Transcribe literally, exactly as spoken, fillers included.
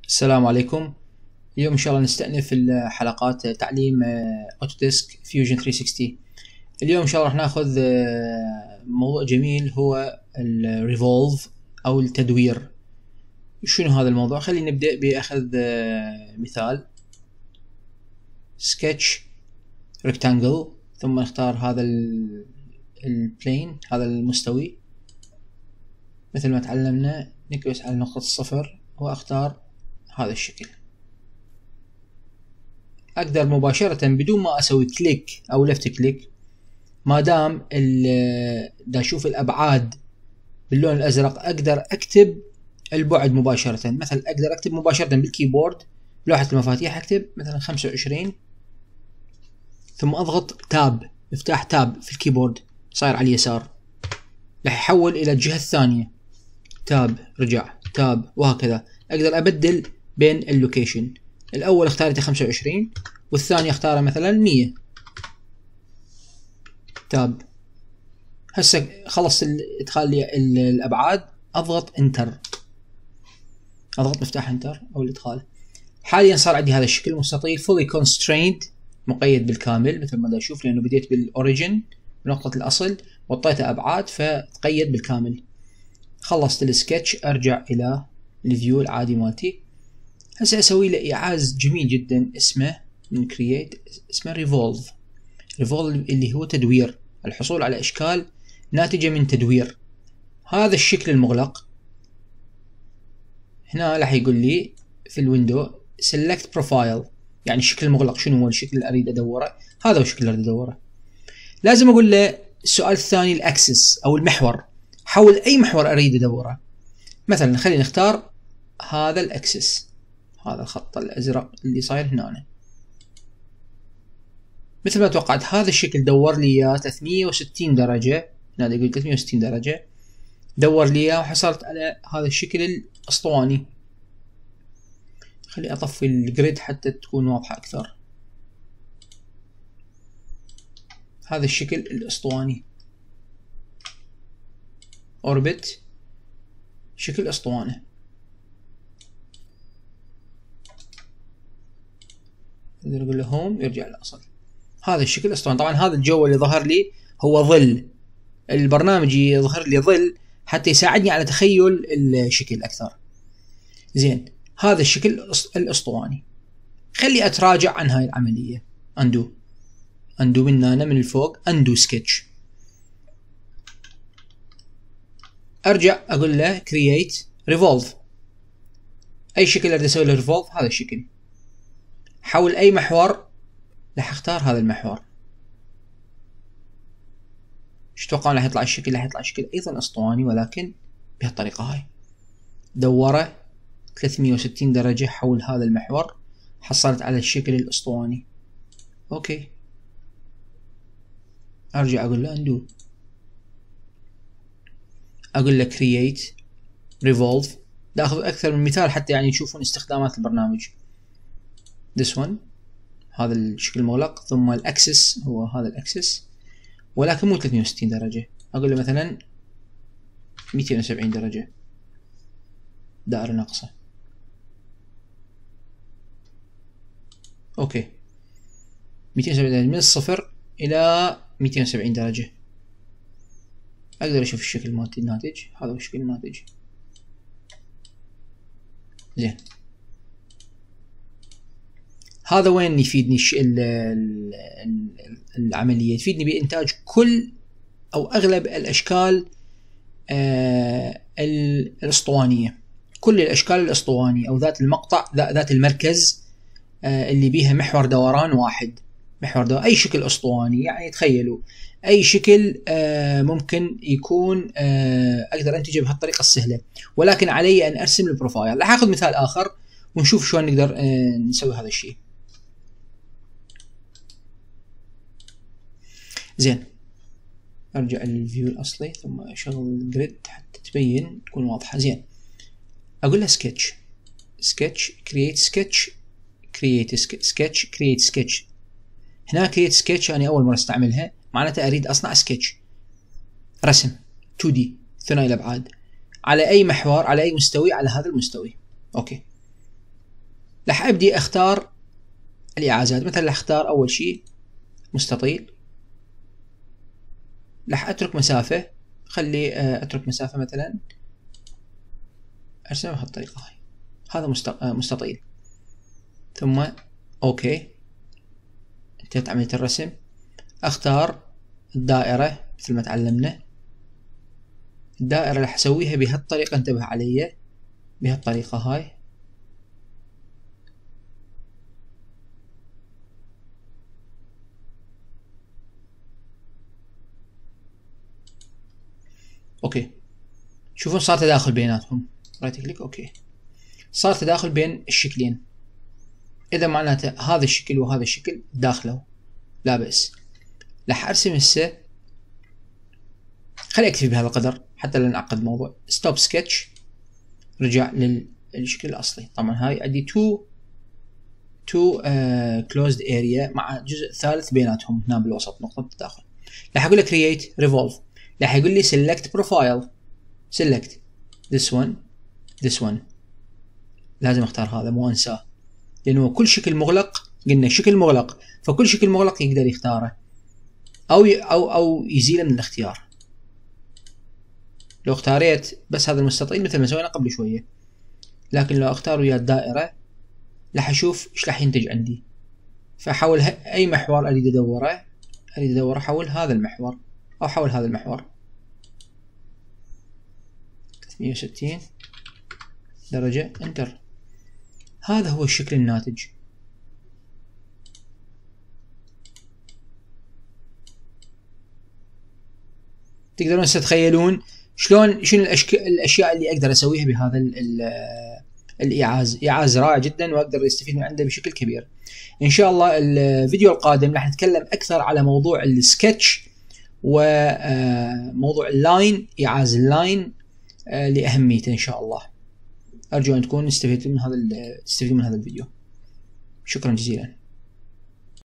السلام عليكم. اليوم إن شاء الله نستأنف الحلقات تعليم أوتوديسك فيوجن ثلاثمية وستين. اليوم إن شاء الله راح ناخذ موضوع جميل هو الريفولف أو التدوير. شنو هذا الموضوع؟ خلينا نبدأ بأخذ مثال سكتش ريكتانجل، ثم نختار هذا البلين، هذا المستوي مثل ما تعلمنا. نكبس على نقطة الصفر وأختار هذا الشكل. اقدر مباشرة بدون ما اسوي كليك او لفت كليك، ما دام دا اشوف الابعاد باللون الازرق اقدر اكتب البعد مباشرة. مثلا اقدر اكتب مباشرة بالكيبورد لوحة المفاتيح، اكتب مثلا خمسة وعشرين ثم اضغط تاب، مفتاح تاب في الكيبورد صاير على اليسار راح يحول الى الجهة الثانية، تاب رجع تاب وهكذا. اقدر ابدل بين اللوكيشن. الاول اختارته خمسة وعشرين والثاني اختاره مثلا مية، تاب. هسه خلص ادخال لي الابعاد، اضغط انتر، اضغط مفتاح انتر او الادخال. حاليا صار عندي هذا الشكل مستطيل fully constrained، مقيد بالكامل مثل ما دا اشوف، لانه بديت بالاوريجن بنقطة الاصل وطيته ابعاد فتقيد بالكامل. خلصت السكتش، ارجع الى الفيو العادي مالتي. هسه اسوي له ايعاز جميل جدا اسمه من كرييت، اسمه ريفولف. ريفولف اللي هو تدوير، الحصول على اشكال ناتجة من تدوير. هذا الشكل المغلق هنا راح يقول لي في الويندو سيلكت بروفايل، يعني الشكل المغلق شنو هو الشكل اللي اريد ادوره. هذا هو الشكل اللي اريد ادوره. لازم اقول له السؤال الثاني الاكسس او المحور، حول اي محور اريد ادوره. مثلا خلينا نختار هذا الاكسس، هذا الخط الازرق اللي صاير هنا. مثل ما توقعت هذا الشكل دور لي اياه ثلاثمية وستين درجة. هنا يقول ثلاثمية وستين درجة، دور لي اياه وحصلت على هذا الشكل الاسطواني. خلي اطفي الجريد حتى تكون واضحة اكثر. هذا الشكل الاسطواني، اوربت، شكل اسطوانة. نقدر نقول له هوم يرجع للاصل. هذا الشكل اسطواني. طبعا هذا الجو اللي ظهر لي هو ظل، البرنامج يظهر لي ظل حتى يساعدني على تخيل الشكل اكثر. زين، هذا الشكل الاسطواني. خلي اتراجع عن هاي العملية. اندو اندو من هنا من الفوق، اندو سكتش. ارجع اقول له كرييت ريفولف. اي شكل اريد اسوي له ريفولف هذا الشكل. حول اي محور راح اختار هذا المحور. ايش تتوقعون راح يطلع الشكل؟ راح يطلع شكل ايضا اسطواني ولكن بهالطريقة هاي. دوره ثلاثمية وستين درجة حول هذا المحور، حصلت على الشكل الاسطواني. اوكي، ارجع اقول له اندو، اقول له كرييت ريفولف. دا اخذ اكثر من مثال حتى يعني تشوفون استخدامات البرنامج. this one، هذا الشكل المغلق، ثم الاكسس هو هذا الاكسس ولكن مو ثلاثمية وستين درجة. اقول له مثلا مئتين وسبعين درجة، دائرة ناقصة. اوكي، مئتين وسبعين درجة من الصفر الى مئتين وسبعين درجة. اقدر اشوف الشكل مالتي الناتج. هذا هو الشكل الناتج. زين، هذا وين يفيدني العملية؟ يفيدني بإنتاج كل أو أغلب الأشكال آه الأسطوانية، كل الأشكال الأسطوانية أو ذات المقطع ذات المركز آه اللي بيها محور دوران واحد. محور دوران أي شكل أسطواني، يعني تخيلوا أي شكل آه ممكن يكون آه أقدر أنتجه بهالطريقة السهلة، ولكن علي أن أرسم البروفايل. راح أخذ مثال آخر ونشوف شلون نقدر آه نسوي هذا الشيء. زين، ارجع للفيو الاصلي ثم اشغل الجريد حتى تبين تكون واضحه. زين، اقول له سكتش سكتش كرييت سكتش كرييت سكتش كرييت سكتش. هنا كرييت سكتش انا اول مره استعملها، معناته اريد اصنع سكتش، رسم تو دي ثنائي الابعاد على اي محور، على اي مستوي، على هذا المستوي. اوكي، راح ابدي اختار الاعازات. مثلا راح اختار اول شيء مستطيل، راح اترك مسافة، خلي اترك مسافة مثلا ارسمها بهالطريقة هاي. هذا مستطيل. ثم اوكي، انتهت عملية الرسم. اختار الدائرة مثل ما تعلمنا. الدائرة راح اسويها بهالطريقة، انتبه علي، بهالطريقة هاي. اوكي، شوفون صار تداخل بيناتهم. رايت كليك اوكي، صار تداخل بين الشكلين. اذا معناته هذا الشكل وهذا الشكل داخله، لا بأس. راح ارسم هسه، خلي اكتفي بهذا القدر حتى لا نعقد الموضوع. ستوب سكتش، رجع للشكل الاصلي. طبعا هاي عندي تو تو كلوزد اريا مع جزء ثالث بيناتهم هنا بالوسط، نقطة التداخل. راح اقول له كرييت ريفولف، راح يقول لي سيلكت بروفايل، سيلكت this one this one. لازم اختار هذا، مو انساه، لانه كل شكل مغلق، قلنا شكل مغلق، فكل شكل مغلق يقدر يختاره او ي... او او يزيله من الاختيار. لو اختاريت بس هذا المستطيل مثل ما سوينا قبل شويه، لكن لو اختار ويا الدائره راح اشوف ايش راح ينتج عندي. فاحول اي محور اريد ادوره، اريد ادوره احول هذا المحور او احول هذا المحور ثلاثمية وستين درجه، انتر. هذا هو الشكل الناتج. تقدرون تتخيلون شلون شنو الاشياء اللي اقدر اسويها بهذا الايعاز. ايعاز رائع جدا واقدر استفيد من عنده بشكل كبير. ان شاء الله الفيديو القادم راح نتكلم اكثر على موضوع السكتش وموضوع اللاين، ايعاز اللاين لاهميته ان شاء الله. ارجو ان تكونوا استفدتوا من هذا استفدتوا من هذا الفيديو. شكرا جزيلا.